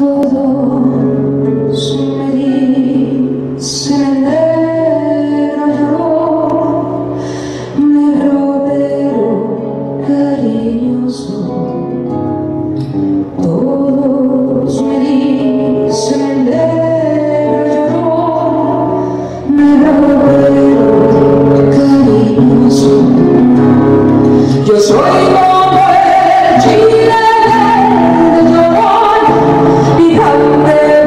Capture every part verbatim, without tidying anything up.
Todos me dicen negro lloró, negro pero cariñoso. Todos me dicen negro lloró, negro pero cariñoso. Yo soy como el chile de llorón, hija de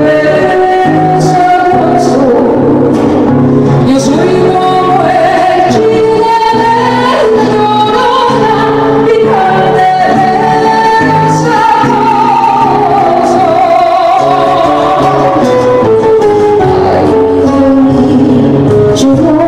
beso. Yo soy como el chile de llorón, hija de beso. Ay, llorón.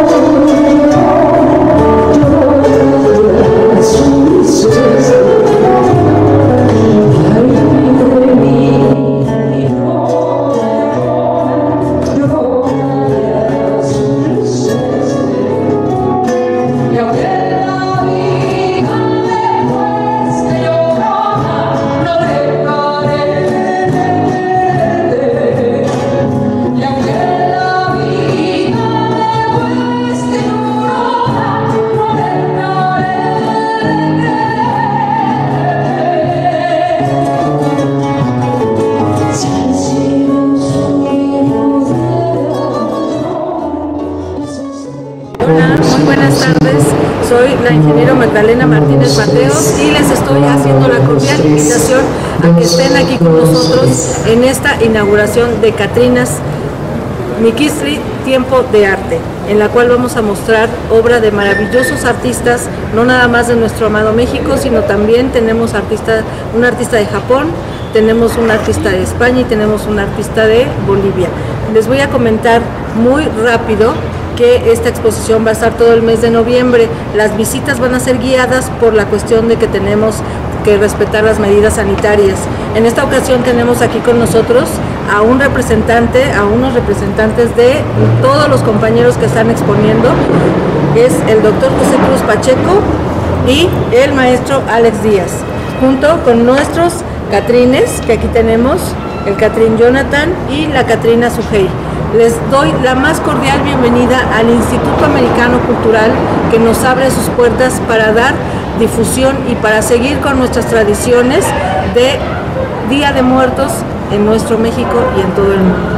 Hola, muy buenas tardes. Soy la ingeniero Magdalena Martínez Mateos y les estoy haciendo la cordial invitación a que estén aquí con nosotros en esta inauguración de Catrinas Miquistli Tiempo de Arte, en la cual vamos a mostrar obra de maravillosos artistas, no nada más de nuestro amado México, sino también tenemos artista, un artista de Japón, tenemos un artista de España y tenemos un artista de Bolivia. Les voy a comentar muy rápido que esta exposición va a estar todo el mes de noviembre. Las visitas van a ser guiadas por la cuestión de que tenemos que respetar las medidas sanitarias. En esta ocasión tenemos aquí con nosotros a un representante, a unos representantes de todos los compañeros que están exponiendo. Es el doctor José Cruz Pacheco y el maestro Alex Díaz, junto con nuestros Catrines, que aquí tenemos, el Catrín Jonathan y la Catrina Sujei. Les doy la más cordial bienvenida al Instituto Americano Cultural, que nos abre sus puertas para dar difusión y para seguir con nuestras tradiciones de Día de Muertos en nuestro México y en todo el mundo.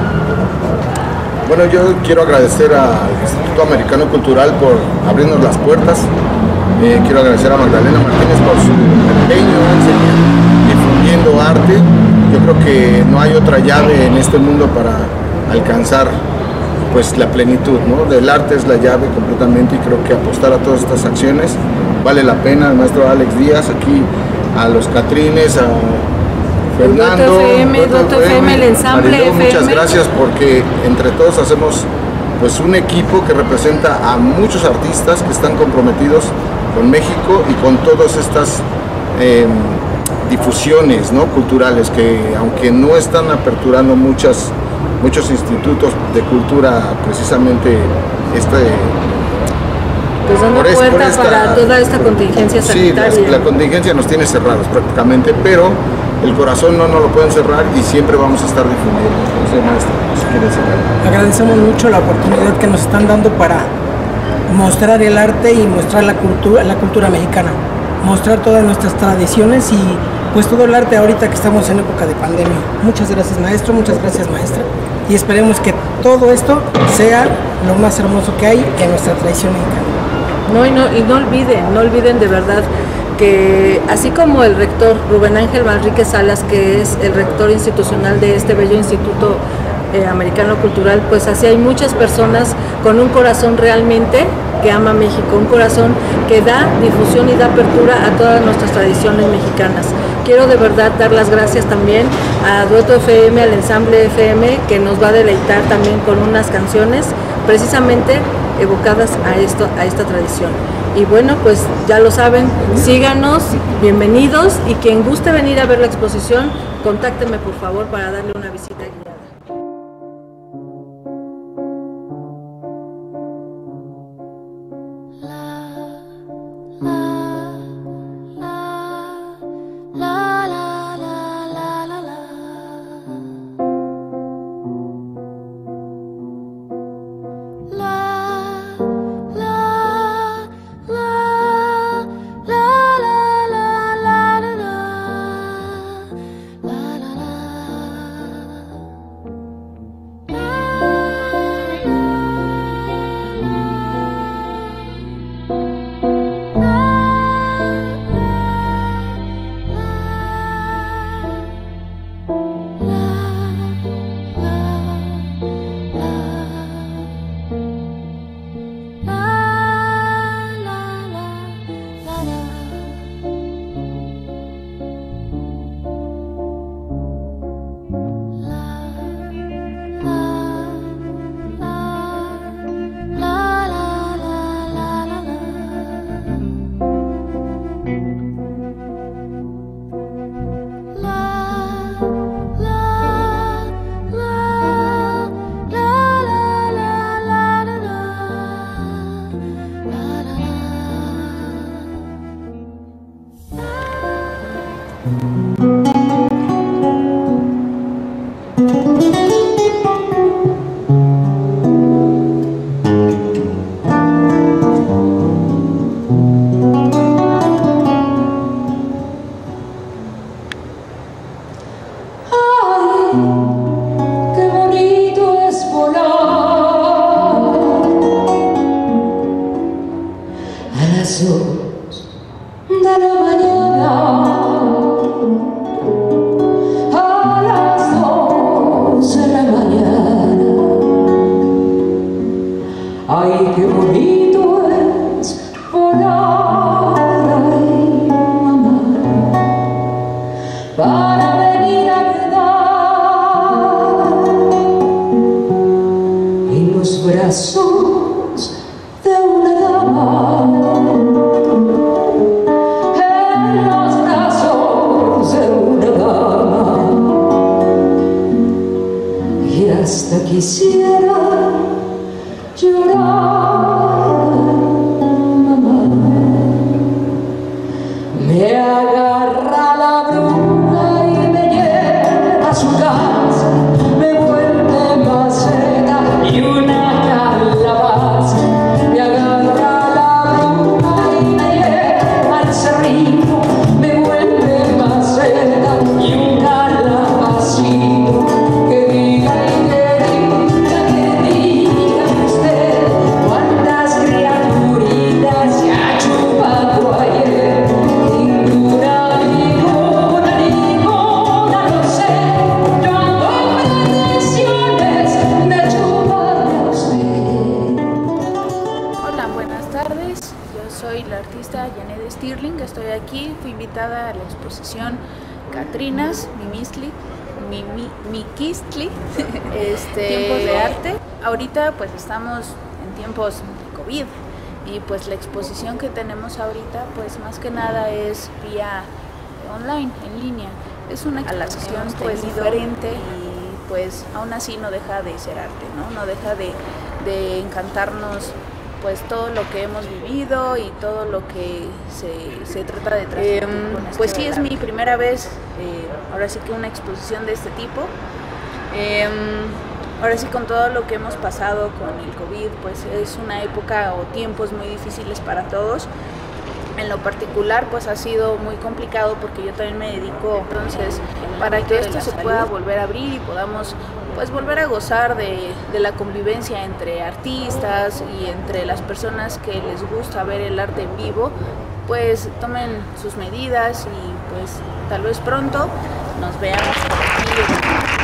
Bueno, yo quiero agradecer al Instituto Americano Cultural por abrirnos las puertas. Eh, quiero agradecer a Magdalena Martínez por su empeño en seguir difundiendo arte. Yo creo que no hay otra llave en este mundo para alcanzar pues la plenitud, ¿no? Del arte es la llave completamente, y creo que apostar a todas estas acciones vale la pena. El maestro Alex Díaz, aquí a los Catrines, a Fernando, Doto F M, el ensamble Mariló, F M. muchas gracias, porque entre todos hacemos pues un equipo que representa a muchos artistas que están comprometidos con México y con todas estas eh, difusiones, ¿no?, culturales, que aunque no están aperturando muchas muchos institutos de cultura, precisamente este pues dando por es, puerta por esta, para toda esta contingencia sanitaria. Sí, la, la contingencia nos tiene cerrados prácticamente, pero el corazón no nos lo pueden cerrar y siempre vamos a estar difundiendo. No sé, maestro, si quiere cerrar. Agradecemos mucho la oportunidad que nos están dando para mostrar el arte y mostrar la cultura, la cultura mexicana, mostrar todas nuestras tradiciones y pues todo el arte ahorita que estamos en época de pandemia. Muchas gracias, maestro, muchas gracias, maestra, y esperemos que todo esto sea lo más hermoso que hay en nuestra tradición mexicana. No, y no, y no olviden, no olviden de verdad que así como el rector Rubén Ángel Manrique Salas, que es el rector institucional de este bello Instituto eh, Americano Cultural, pues así hay muchas personas con un corazón realmente que ama México, un corazón que da difusión y da apertura a todas nuestras tradiciones mexicanas. Quiero de verdad dar las gracias también a Dueto F M, al ensamble F M, que nos va a deleitar también con unas canciones precisamente evocadas a esto, a esta tradición. Y bueno, pues ya lo saben, síganos, bienvenidos, y quien guste venir a ver la exposición, contáctenme por favor para darle una visita guiada. La la la la la la la. Catrinas, Mimistli, Mimi, Miquistli, este, tiempos de arte. Ahorita pues estamos en tiempos de COVID y pues la exposición que tenemos ahorita pues más que nada es vía online, en línea. Es una exposición pues diferente y pues aún así no deja de ser arte, ¿no? No deja de, de encantarnos pues todo lo que hemos vivido y todo lo que se, se trata de transmitir. Eh, pues sí, es mi primera vez, eh, ahora sí que una exposición de este tipo. Eh, ahora sí, con todo lo que hemos pasado con el COVID, pues es una época o tiempos muy difíciles para todos. En lo particular pues ha sido muy complicado porque yo también me dedico, entonces para que esto se pueda volver a abrir y podamos pues volver a gozar de, de la convivencia entre artistas y entre las personas que les gusta ver el arte en vivo, pues tomen sus medidas y pues tal vez pronto nos veamos por aquí.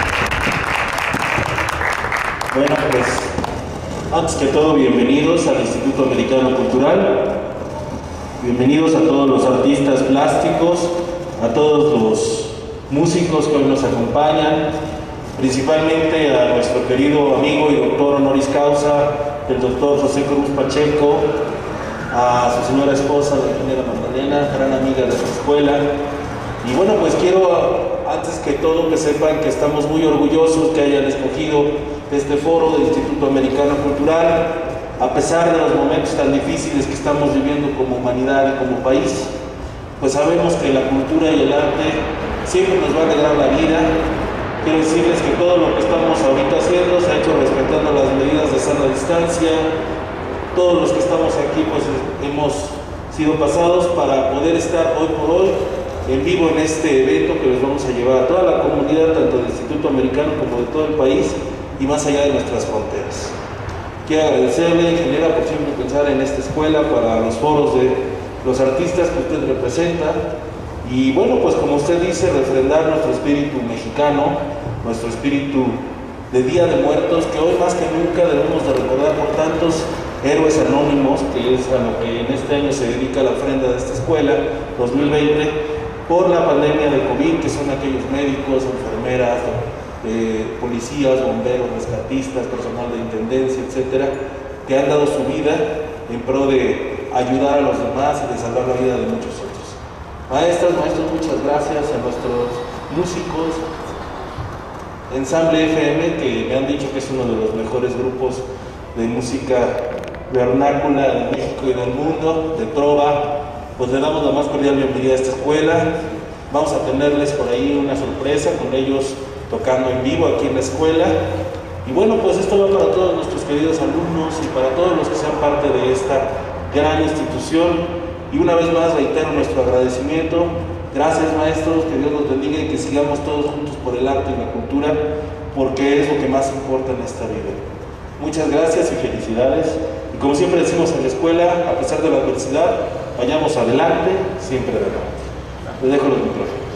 Bueno, pues antes que todo, bienvenidos al Instituto Americano Cultural. Bienvenidos a todos los artistas plásticos, a todos los músicos que hoy nos acompañan, principalmente a nuestro querido amigo y doctor honoris causa, el doctor José Cruz Pacheco, a su señora esposa, la ingeniera Magdalena, gran amiga de la escuela. Y bueno, pues quiero, antes que todo, que sepan que estamos muy orgullosos que hayan escogido este foro del Instituto Americano Cultural, a pesar de los momentos tan difíciles que estamos viviendo como humanidad y como país. Pues sabemos que la cultura y el arte siempre nos va a alegrar la vida. Quiero decirles que todo lo que estamos ahorita haciendo se ha hecho respetando las medidas de sana distancia. Todos los que estamos aquí pues hemos sido pasados para poder estar hoy por hoy en vivo en este evento que les vamos a llevar a toda la comunidad, tanto del Instituto Americano como de todo el país y más allá de nuestras fronteras. Quiero agradecerle, ingeniera, por siempre pensar en esta escuela para los foros de los artistas que usted representa. Y bueno, pues como usted dice, refrendar nuestro espíritu mexicano, nuestro espíritu de Día de Muertos, que hoy más que nunca debemos de recordar por tantos héroes anónimos, que es a lo que en este año se dedica la ofrenda de esta escuela, dos mil veinte, por la pandemia de COVID, que son aquellos médicos, enfermeras, eh, policías, bomberos, rescatistas, personal de intendencia, etcétera, que han dado su vida en pro de ayudar a los demás y de salvar la vida de muchos otros. Maestras, maestros, muchas gracias a nuestros músicos, Ensamble F M, que me han dicho que es uno de los mejores grupos de música vernácula de México y del mundo, de trova. Pues le damos la más cordial bienvenida a esta escuela. Vamos a tenerles por ahí una sorpresa con ellos tocando en vivo aquí en la escuela. Y bueno, pues esto va para todos nuestros queridos alumnos y para todos los que sean parte de esta gran institución. Y una vez más reitero nuestro agradecimiento. Gracias, maestros, que Dios los bendiga y que sigamos todos juntos por el arte y la cultura, porque es lo que más importa en esta vida. Muchas gracias y felicidades. Y como siempre decimos en la escuela, a pesar de la adversidad, vayamos adelante, siempre adelante. Les dejo los micrófonos.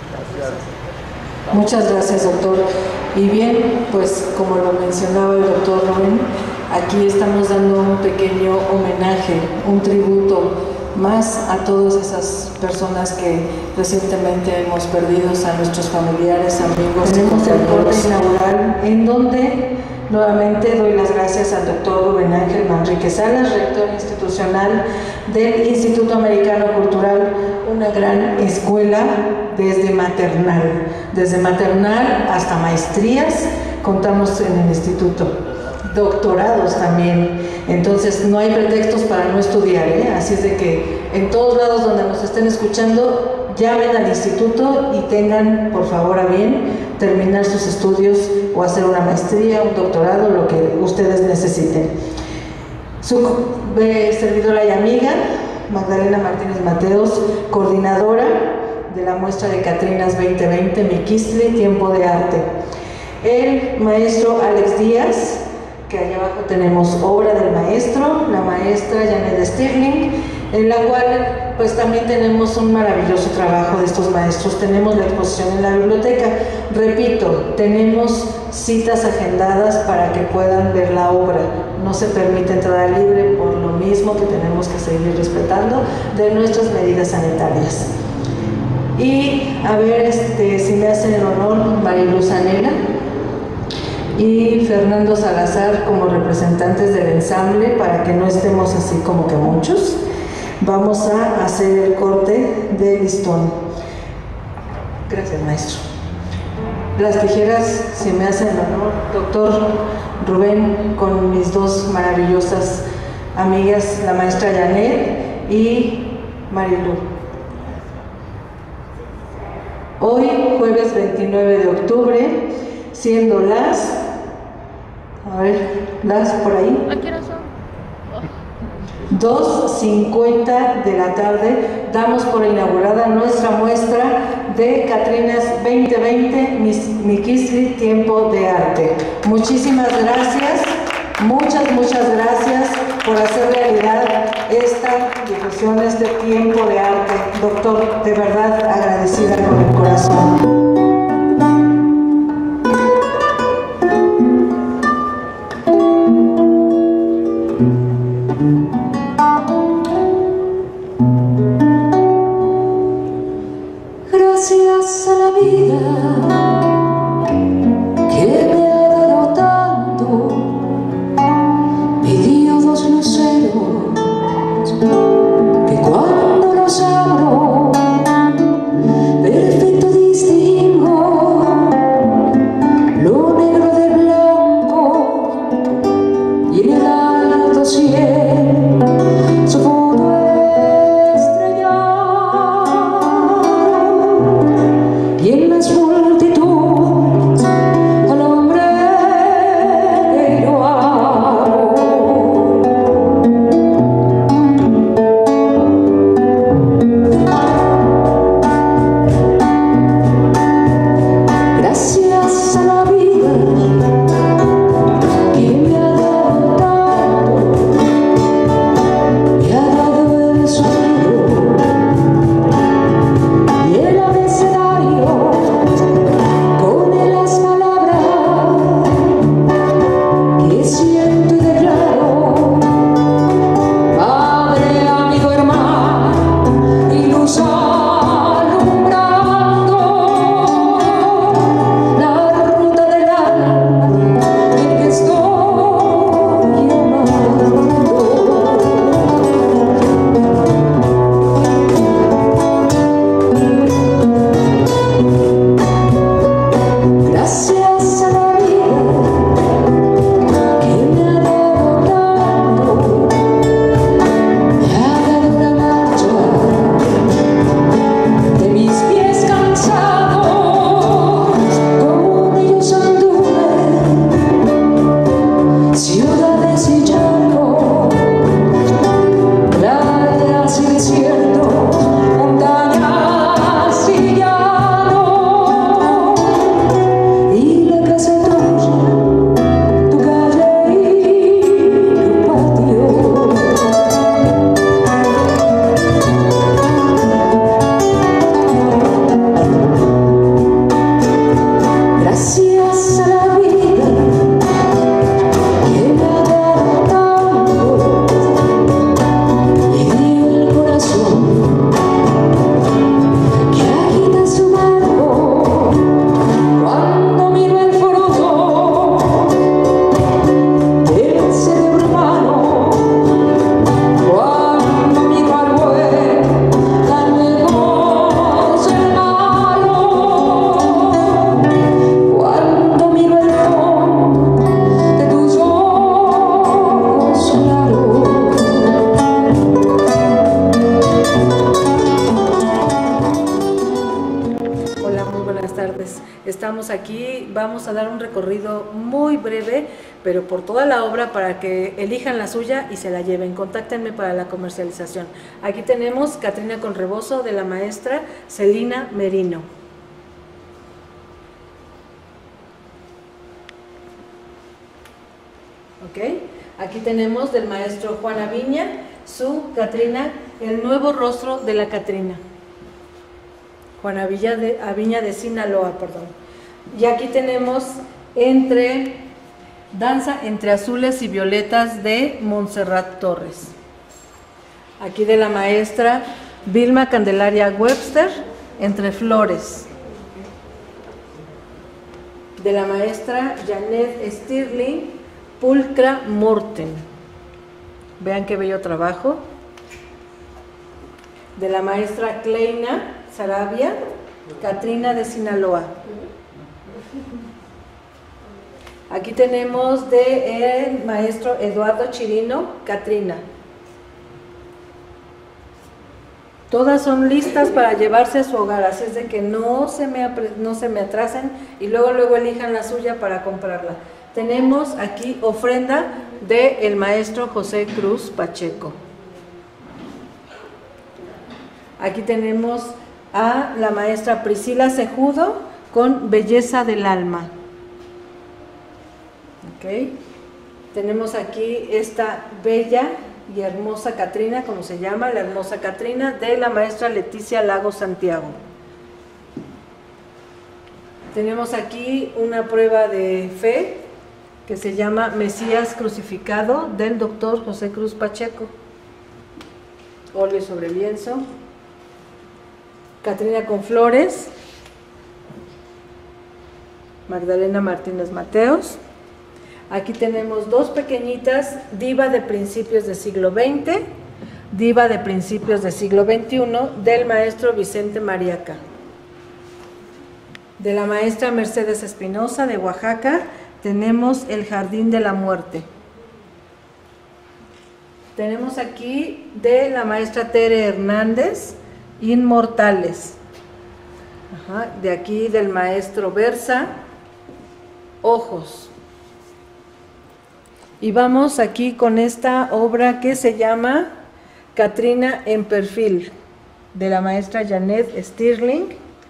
Muchas gracias, doctor. Y bien, pues como lo mencionaba el doctor Rubén, aquí estamos dando un pequeño homenaje, un tributo más a todas esas personas que recientemente hemos perdido, a nuestros familiares, amigos. Tenemos el corte inaugural en donde nuevamente doy las gracias al doctor Rubén Ángel Manrique Salas, rector institucional del Instituto Americano Cultural, una gran escuela desde maternal, desde maternal hasta maestrías, contamos en el instituto, doctorados también, entonces no hay pretextos para no estudiar, ¿eh? Así es de que en todos lados donde nos estén escuchando, llamen al instituto y tengan por favor a bien terminar sus estudios o hacer una maestría, un doctorado, lo que ustedes necesiten. Su eh, servidora y amiga, Magdalena Martínez Mateos, coordinadora de la muestra de Catrinas veinte veinte, Miquistli, Tiempo de Arte. El maestro Alex Díaz, que allá abajo tenemos obra del maestro, la maestra Janet Stirling, en la cual pues también tenemos un maravilloso trabajo de estos maestros. Tenemos la exposición en la biblioteca, repito, tenemos citas agendadas para que puedan ver la obra, no se permite entrada libre por lo mismo que tenemos que seguir respetando de nuestras medidas sanitarias. Y a ver este, si me hacen el honor Mariluz Anela y Fernando Salazar como representantes del ensamble, para que no estemos así como que muchos. Vamos a hacer el corte de listón. Gracias, maestro. Las tijeras, si me hacen el honor, doctor Rubén, con mis dos maravillosas amigas, la maestra Janet y Marilu. Hoy, jueves veintinueve de octubre, siendo las, a ver, las por ahí. ¿A qué hora son? dos cincuenta de la tarde, damos por inaugurada nuestra muestra de Catrinas veinte veinte, Miquistli, Tiempo de Arte. Muchísimas gracias, muchas, muchas gracias por hacer realidad esta difusión, este tiempo de arte. Doctor, de verdad agradecida con el corazón. Gracias a la vida que me ha dado tanto, me dio dos luceros que cuando los abro, perfecto distingo Estamos aquí, vamos a dar un recorrido muy breve, pero por toda la obra para que elijan la suya y se la lleven. Contáctenme para la comercialización. Aquí tenemos Catrina con rebozo de la maestra Celina Merino. ¿Ok? Aquí tenemos del maestro Juan Aviña, su Catrina, el nuevo rostro de la Catrina. Juan Aviña de, Aviña de Sinaloa, perdón. Y aquí tenemos entre Danza entre azules y violetas de Montserrat Torres. Aquí de la maestra Vilma Candelaria Webster, Entre flores. De la maestra Janet Stirling, Pulcra Morten. Vean qué bello trabajo. De la maestra Kleina Sarabia, Catrina de Sinaloa. Aquí tenemos de el maestro Eduardo Chirino, Catrina. Todas son listas para llevarse a su hogar, así es de que no se me, no se me atrasen y luego luego elijan la suya para comprarla. Tenemos aquí ofrenda de el maestro José Cruz Pacheco. Aquí tenemos a la maestra Priscila Cejudo con Belleza del Alma. Okay. Tenemos aquí esta bella y hermosa Catrina, como se llama, la hermosa Catrina, de la maestra Leticia Lago Santiago. Tenemos aquí una prueba de fe que se llama Mesías Crucificado, del doctor José Cruz Pacheco. Óleo sobre lienzo. Catrina con flores. Magdalena Martínez Mateos. Aquí tenemos dos pequeñitas, diva de principios del siglo veinte, diva de principios del siglo veintiuno, del maestro Vicente Mariaca. De la maestra Mercedes Espinosa, de Oaxaca, tenemos El Jardín de la Muerte. Tenemos aquí de la maestra Tere Hernández, Inmortales. Ajá. De aquí del maestro Versa, Ojos. Y vamos aquí con esta obra que se llama Catrina en perfil, de la maestra Janet Stirling.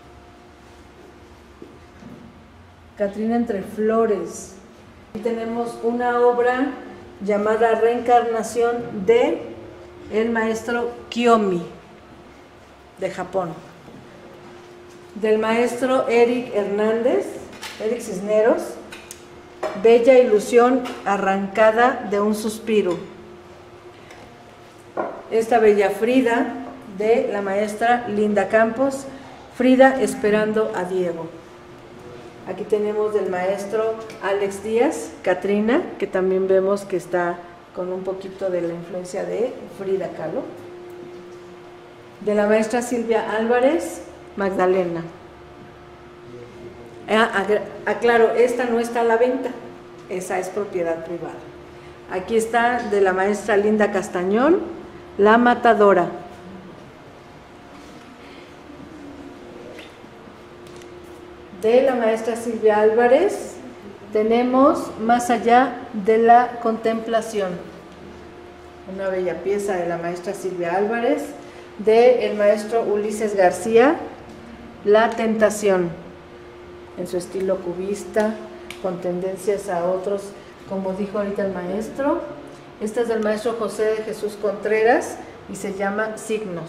Catrina entre flores. Y tenemos una obra llamada Reencarnación de el maestro Kiyomi, de Japón. Del maestro Eric Hernández, Eric Cisneros, Bella ilusión arrancada de un suspiro. Esta bella Frida, de la maestra Linda Campos, Frida esperando a Diego. Aquí tenemos del maestro Alex Díaz, Catrina, que también vemos que está con un poquito de la influencia de Frida Kahlo. De la maestra Silvia Álvarez, Magdalena. Ah, aclaro, esta no está a la venta, esa es propiedad privada. Aquí está de la maestra Linda Castañón, La Matadora. De la maestra Silvia Álvarez tenemos Más allá de la contemplación, una bella pieza de la maestra Silvia Álvarez. De el maestro Ulises García, La Tentación, en su estilo cubista, con tendencias a otros, como dijo ahorita el maestro. Esta es del maestro José de Jesús Contreras y se llama Signos.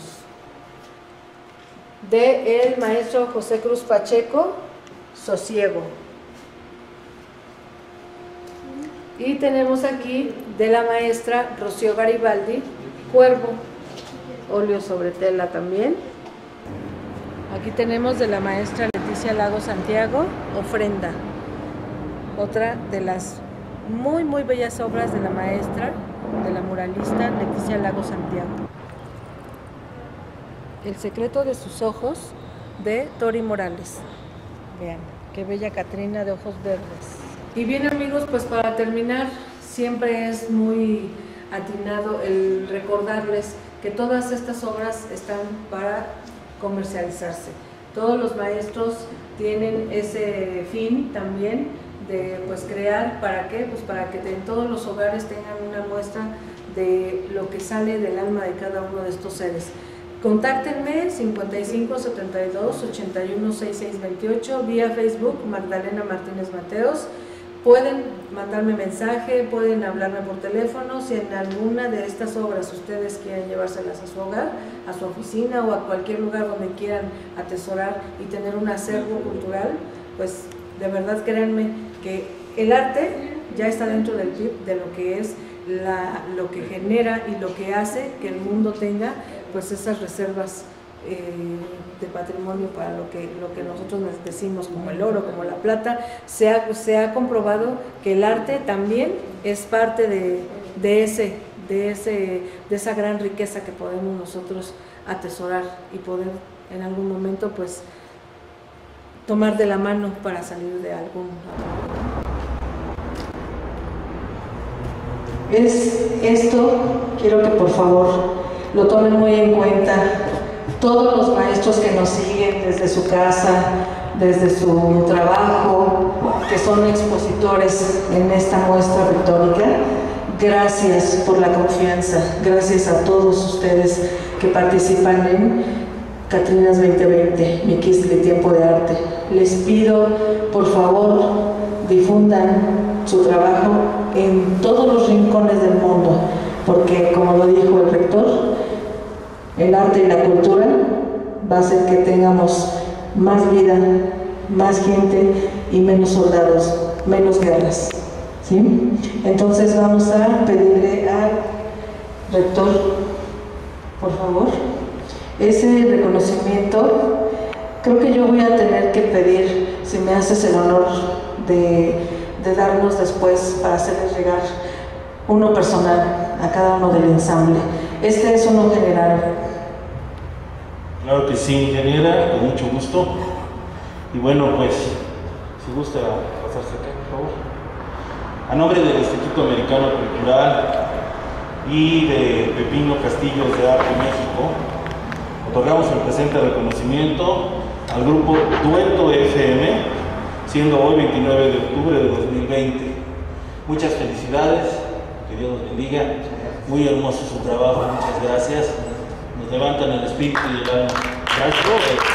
De el maestro José Cruz Pacheco, Sosiego. Y tenemos aquí de la maestra Rocío Garibaldi, Cuervo, óleo sobre tela también. Aquí tenemos de la maestra Leticia Lago Santiago, Ofrenda, otra de las muy muy bellas obras de la maestra, de la muralista Leticia Lago Santiago. El secreto de sus ojos, de Tori Morales. Vean, qué bella Catrina de ojos verdes. Y bien amigos, pues para terminar, siempre es muy atinado el recordarles que todas estas obras están para comercializarse. Todos los maestros tienen ese fin también de pues crear, ¿para qué? Pues para que en todos los hogares tengan una muestra de lo que sale del alma de cada uno de estos seres. Contáctenme cincuenta y cinco setenta y dos ochenta y uno sesenta y seis veintiocho vía Facebook Magdalena Martínez Mateos. Pueden mandarme mensaje, pueden hablarme por teléfono. Si en alguna de estas obras ustedes quieren llevárselas a su hogar, a su oficina o a cualquier lugar donde quieran atesorar y tener un acervo cultural, pues de verdad créanme que el arte ya está dentro del P I B, de lo que es la, lo que genera y lo que hace que el mundo tenga pues esas reservas eh, de patrimonio para lo que, lo que nosotros decimos como el oro, como la plata. Se ha, se ha comprobado que el arte también es parte de, de, ese, de, ese, de esa gran riqueza que podemos nosotros atesorar y poder en algún momento pues tomar de la mano para salir de algún. Es esto, quiero que por favor lo tomen muy en cuenta todos los maestros que nos siguen desde su casa, desde su trabajo, que son expositores en esta muestra pictórica. Gracias por la confianza, gracias a todos ustedes que participan en Catrinas veinte veinte, Miquistli Tiempo de Arte. Les pido, por favor, difundan su trabajo en todos los rincones del mundo, porque como lo dijo el rector, el arte y la cultura va a hacer que tengamos más vida, más gente y menos soldados, menos guerras, ¿sí? Entonces vamos a pedirle al rector, por favor, ese reconocimiento. Creo que yo voy a tener que pedir, si me haces el honor de, de darnos después para hacerles llegar uno personal a cada uno del ensamble. Este es uno general. Claro que sí, ingeniera, con mucho gusto. Y bueno, pues, si gusta pasarse acá, por favor. A nombre del Instituto Americano Cultural y de Pepino Castillos de Arte México, otorgamos el presente reconocimiento al grupo Dueto F M, siendo hoy veintinueve de octubre de dos mil veinte. Muchas felicidades, que Dios los bendiga. Muy hermoso su trabajo, muchas gracias. Nos levantan el espíritu y el alma. Gracias.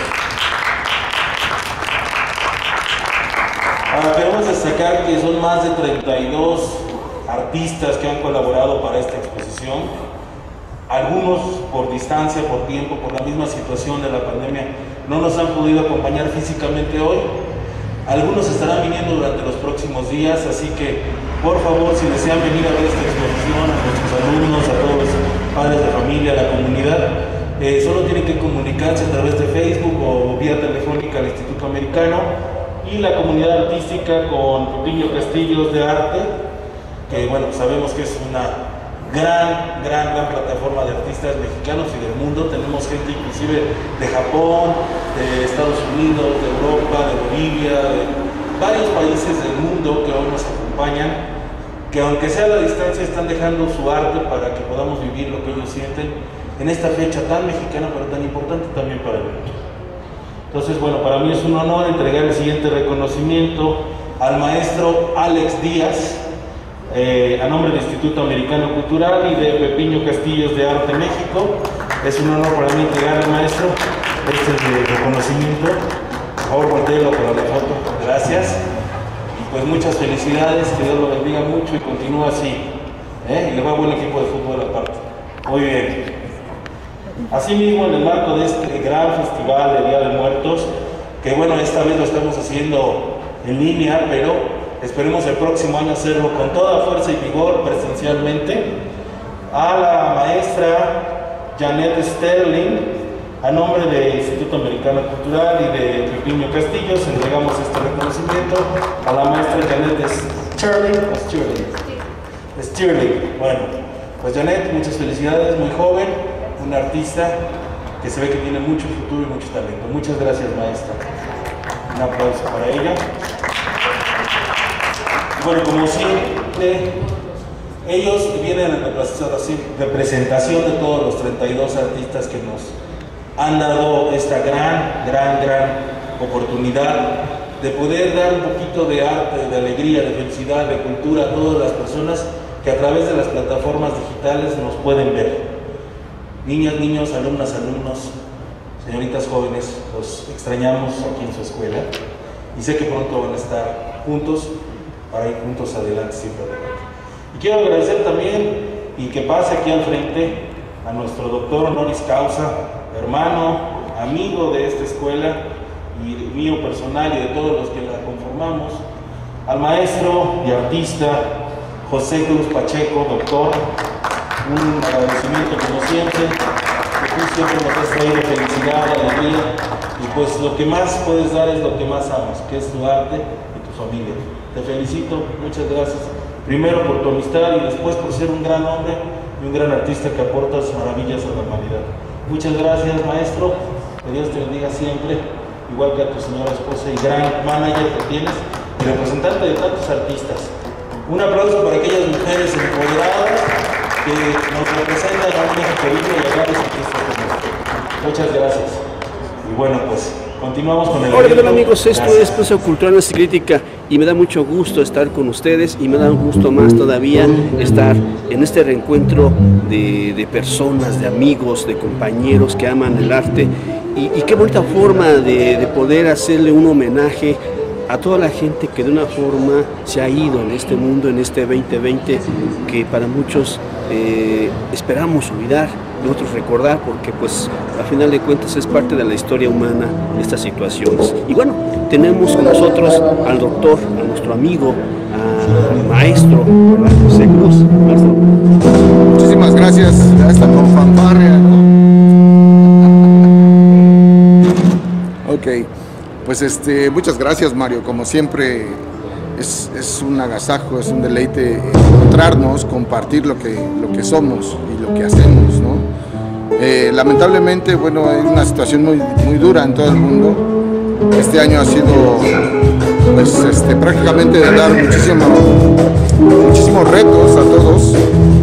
Ahora queremos destacar que son más de treinta y dos artistas que han colaborado para esta exposición. Algunos por distancia, por tiempo, por la misma situación de la pandemia, no nos han podido acompañar físicamente hoy. Algunos estarán viniendo durante los próximos días, así que por favor, si desean venir a ver esta exposición, a nuestros alumnos, a todos los padres de familia, a la comunidad, eh, solo tienen que comunicarse a través de Facebook o vía telefónica al Instituto Americano y la comunidad artística con Pepino Castillos de Arte, que bueno, sabemos que es una gran, gran, gran plataforma de artistas mexicanos y del mundo. Tenemos gente inclusive de Japón, de Estados Unidos, de Europa, de Bolivia, de varios países del mundo que hoy nos acompañan, que aunque sea a la distancia están dejando su arte para que podamos vivir lo que ellos sienten en esta fecha tan mexicana pero tan importante también para el mundo. Entonces, bueno, para mí es un honor entregar el siguiente reconocimiento al maestro Alex Díaz, Eh, a nombre del Instituto Americano Cultural y de Pepino Castillos de Arte México. Es un honor para mí entregarle, maestro, este reconocimiento. Por favor, voltéelo para la foto. Gracias. Y pues muchas felicidades, que Dios lo bendiga mucho y continúa así. ¿eh? Y le va buen equipo de fútbol aparte. Muy bien. Asimismo, en el marco de este gran festival de Día de Muertos, que bueno, esta vez lo estamos haciendo en línea, pero esperemos el próximo año hacerlo con toda fuerza y vigor presencialmente, a la maestra Janet Sterling, a nombre del Instituto Americano Cultural y de Pepino Castillos, entregamos este reconocimiento a la maestra Janet Sterling. Sterling. Sterling. Bueno, pues Janet, muchas felicidades, muy joven, una artista que se ve que tiene mucho futuro y mucho talento. Muchas gracias, maestra. Un aplauso para ella. Bueno, como siempre, ellos vienen en representación de todos los treinta y dos artistas que nos han dado esta gran, gran, gran oportunidad de poder dar un poquito de arte, de alegría, de felicidad, de cultura a todas las personas que a través de las plataformas digitales nos pueden ver. Niñas, niños, alumnas, alumnos, señoritas jóvenes, los extrañamos aquí en su escuela y sé que pronto van a estar juntos para ir juntos adelante, siempre adelante. Y quiero agradecer también, y que pase aquí al frente, a nuestro doctor honoris causa, hermano, amigo de esta escuela y mío personal y de todos los que la conformamos, al maestro y artista José Cruz Pacheco, doctor, un agradecimiento como siempre, que tú siempre nos has traído felicidad, alegría, y pues lo que más puedes dar es lo que más amas, que es tu arte y tu familia. Te felicito, muchas gracias, primero por tu amistad y después por ser un gran hombre y un gran artista que aportas maravillas a la humanidad. Muchas gracias, maestro, que Dios te bendiga siempre, igual que a tu señora esposa y gran manager que tienes y representante de tantos artistas. Un aplauso para aquellas mujeres empoderadas que nos representan a un México libre y a grandes artistas como este. Muchas gracias. Y bueno, pues continuamos con el Hola, ¿qué tal, evento. amigos? Esto Gracias. es Proceso Cultural y Crítica y me da mucho gusto estar con ustedes y me da un gusto más todavía estar en este reencuentro de, de personas, de amigos, de compañeros que aman el arte y, y qué bonita forma de, de poder hacerle un homenaje a toda la gente que de una forma se ha ido en este mundo, en este veinte veinte, que para muchos eh, esperamos olvidar, nosotros recordar, porque pues a final de cuentas es parte de la historia humana estas situaciones. Y bueno, tenemos con nosotros al doctor, a nuestro amigo, al maestro, ¿verdad? José Cruz. Maestro. Muchísimas gracias, ya está con fanfarria, ¿no? Ok, pues este, muchas gracias, Mario, como siempre es, es un agasajo, es un deleite encontrarnos, compartir lo que, lo que somos y lo que hacemos, ¿no? Eh, lamentablemente, bueno, hay una situación muy, muy dura en todo el mundo. Este año ha sido, pues, este, prácticamente de dar muchísimo, muchísimos retos a todos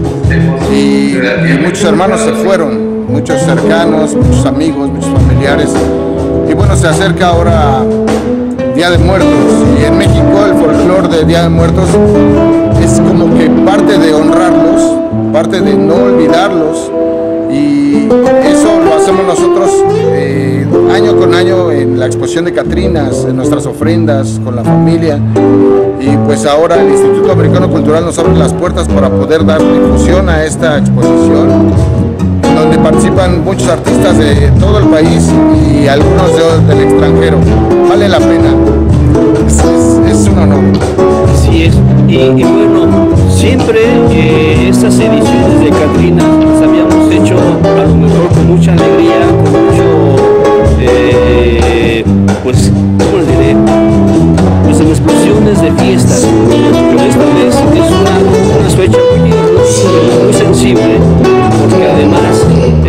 y, y muchos hermanos se fueron, muchos cercanos, muchos amigos, muchos familiares. Y bueno, se acerca ahora Día de Muertos y en México el folclore de Día de Muertos es como que parte de honrarlos, parte de no olvidarlos, y eso lo hacemos nosotros eh, año con año en la exposición de Catrinas, en nuestras ofrendas con la familia, y pues ahora el Instituto Americano Cultural nos abre las puertas para poder dar difusión a esta exposición, donde participan muchos artistas de todo el país y algunos de, del extranjero. Vale la pena, es, es, es un honor. Así es, y, y bueno, siempre eh, estas ediciones de Catrinas las habíamos hecho a lo mejor con mucha alegría, con mucho, eh, pues, ¿cómo le diré? Pues en explosiones de fiestas, pero esta vez es una, una fecha muy, muy sensible, porque además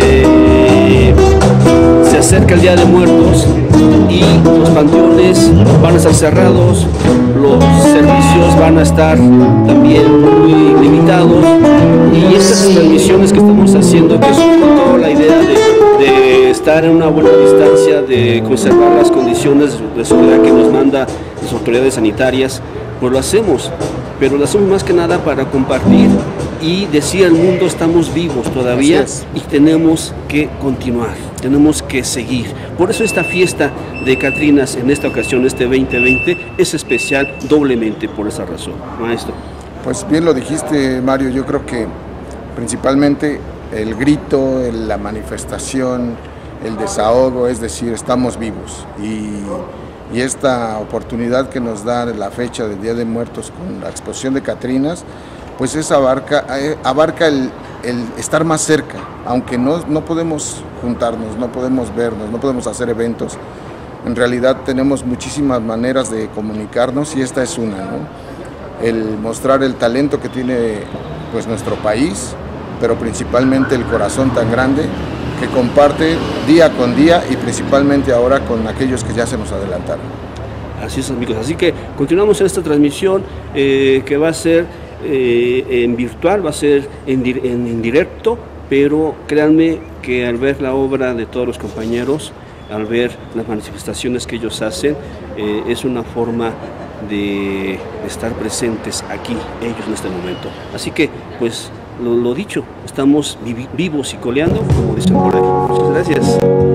eh, se acerca el Día de Muertos y los panteones van a estar cerrados, los servicios van a estar también muy limitados, y estas transmisiones que estamos haciendo, que es con toda la idea de, de estar en una buena distancia, de conservar las condiciones de seguridad que nos manda las autoridades sanitarias, pues lo hacemos, pero lo hacemos más que nada para compartir y decir al mundo estamos vivos todavía y tenemos que continuar, tenemos que seguir. Por eso esta fiesta de Catrinas en esta ocasión, este veinte veinte, es especial doblemente por esa razón. Maestro. Pues bien lo dijiste, Mario, yo creo que principalmente el grito, la manifestación, el desahogo, es decir, estamos vivos, y, y esta oportunidad que nos da la fecha del Día de Muertos con la exposición de Catrinas, pues es abarca, abarca el, el estar más cerca, aunque no, no podemos juntarnos, no podemos vernos, no podemos hacer eventos. En realidad tenemos muchísimas maneras de comunicarnos y esta es una, ¿no? El mostrar el talento que tiene pues nuestro país, pero principalmente el corazón tan grande que comparte día con día y principalmente ahora con aquellos que ya se nos adelantaron. Así es, amigos, así que continuamos esta transmisión eh, que va a ser Eh, en virtual, va a ser en, en, en directo pero créanme que al ver la obra de todos los compañeros, al ver las manifestaciones que ellos hacen, eh, es una forma de estar presentes aquí, ellos en este momento. Así que, pues, lo, lo dicho, estamos vi vivos y coleando, como dicen por ahí. Muchas gracias.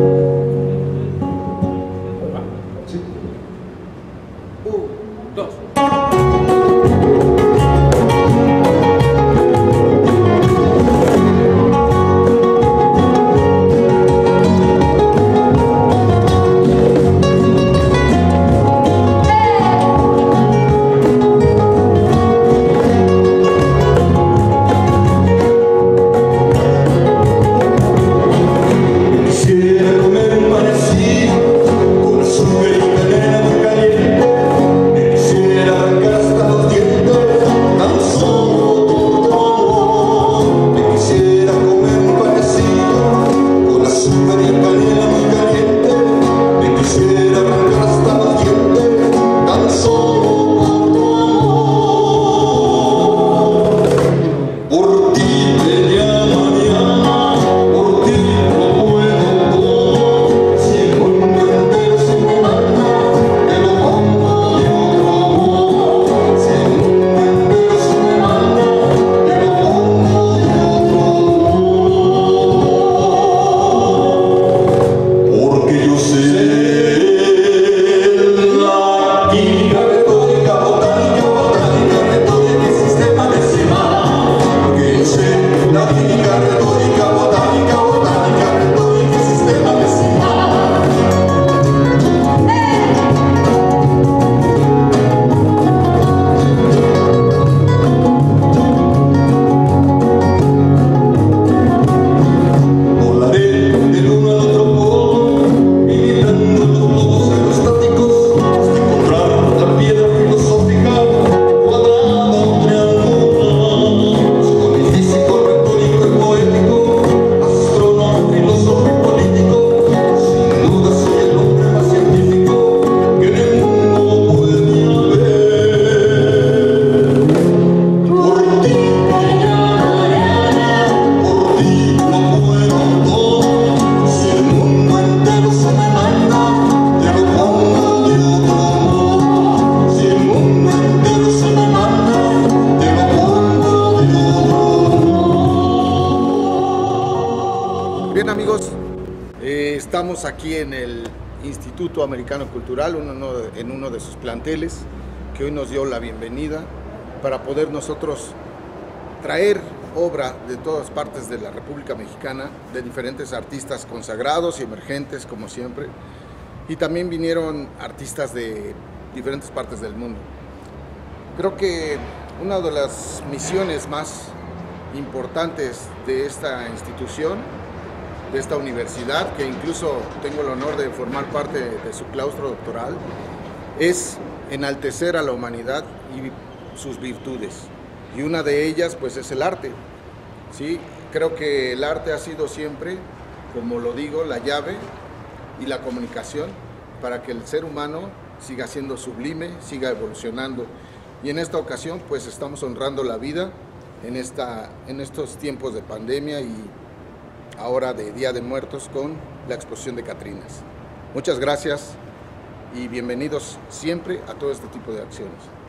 Bien, amigos, eh, estamos aquí en el Instituto Americano Cultural, uno, en uno de sus planteles, que hoy nos dio la bienvenida para poder nosotros traer obra de todas partes de la República Mexicana, de diferentes artistas consagrados y emergentes, como siempre, y también vinieron artistas de diferentes partes del mundo. Creo que una de las misiones más importantes de esta institución, de esta universidad, que incluso tengo el honor de formar parte de su claustro doctoral, es enaltecer a la humanidad y sus virtudes. Y una de ellas, pues, es el arte. ¿Sí? Creo que el arte ha sido siempre, como lo digo, la llave y la comunicación para que el ser humano siga siendo sublime, siga evolucionando. Y en esta ocasión, pues, estamos honrando la vida en, esta, en estos tiempos de pandemia y ahora de Día de Muertos con la exposición de Catrinas. Muchas gracias y bienvenidos siempre a todo este tipo de acciones.